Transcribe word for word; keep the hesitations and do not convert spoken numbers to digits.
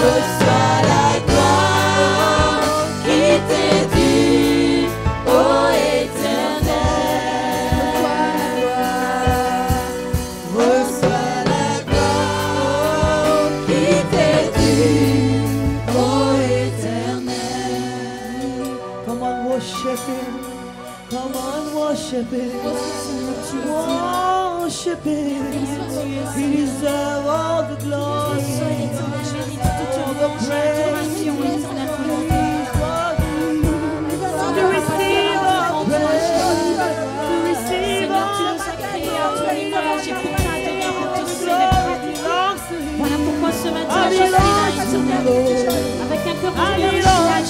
reçois la gloire qui t'est due, ô Éternel. Reçois la gloire qui t'est due, ô Éternel. Come on, worship Him. Come on, worship Him. Worship Him. He deserves all the glory, all the praise. To receive our praise, to receive all Voilà pourquoi ce matin je suis là, Éternel, avec un cœur entier, je suis là,